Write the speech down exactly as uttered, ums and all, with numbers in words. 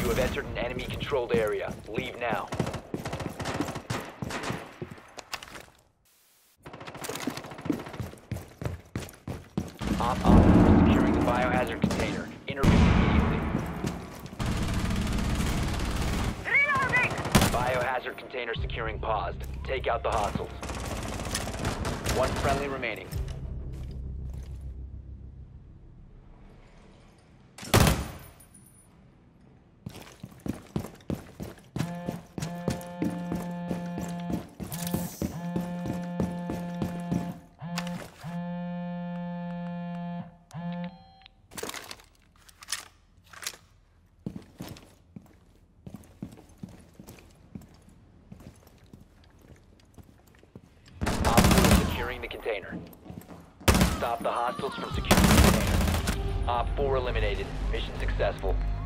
You have entered an enemy-controlled area. Leave now. Op operators securing the biohazard container. Intervene immediately. Reloading! Biohazard container securing paused. Take out the hostiles. One friendly remaining. Securing the container. Stop the hostiles from securing the container. Op four eliminated. Mission successful.